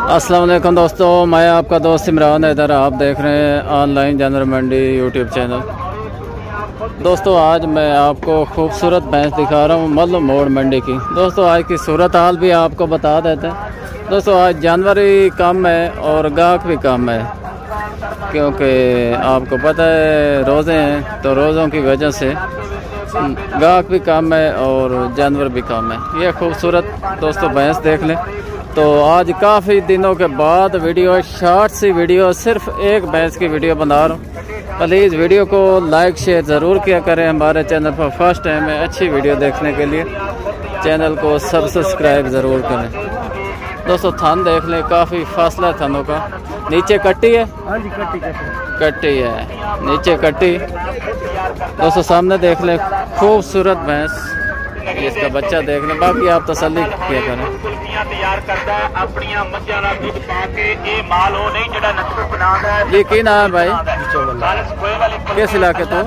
अस्सलाम वालेकुम दोस्तों, मैं आपका दोस्त इमरान हैदर। आप देख रहे हैं ऑनलाइन जानवर मंडी यूट्यूब चैनल। दोस्तों आज मैं आपको खूबसूरत भैंस दिखा रहा हूँ मल्लू मोड़ मंडी की। दोस्तों आज की सूरत हाल भी आपको बता देते हैं। दोस्तों आज जानवर ही कम है और गाहक भी कम है, क्योंकि आपको पता है रोज़े हैं, तो रोज़ों की वजह से गाहक भी कम है और जानवर भी कम है। ये खूबसूरत दोस्तों भैंस देख लें। तो आज काफ़ी दिनों के बाद वीडियो, शॉर्ट सी वीडियो, सिर्फ एक भैंस की वीडियो बना रहा हूँ। प्लीज़ वीडियो को लाइक शेयर ज़रूर किया करें। हमारे चैनल पर फर्स्ट टाइम है, अच्छी वीडियो देखने के लिए चैनल को सब्सक्राइब ज़रूर करें। दोस्तों थन देख लें, काफ़ी फासला थनों का। नीचे कट्टी है, हाँ जी कट्टी है, नीचे कट्टी। दोस्तों सामने देख लें खूबसूरत भैंस, इसका बच्चा देख लें। बाकी आप तसल्ली किया करें। ये की नाम है भाई? किस इलाके तो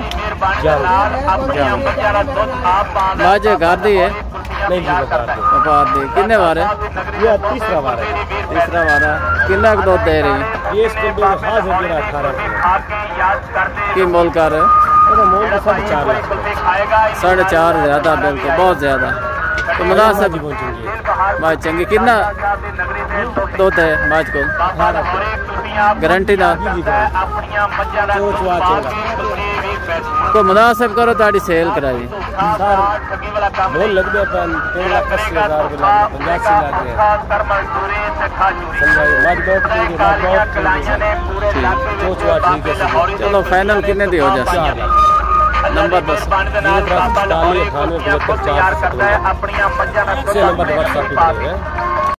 माजे घर दी है? किन्ने बार है? ये तीसरा बार है। तीसरा बार है। किन्ना दूध दे रही है? ये इसको की मोल कर है? मोल 4.5 4.5 ज़्यादा, बिल्कुल बहुत ज़्यादा। तो मुनासिब बात चंगी। कितना दूध है बाज को? गारंटी ना को मुनासिब करो ताड़ी सेल कराई। मोल लग गया 3,80,000 चलो फाइनल कितने दी हो जाए? नंबर बस नंबर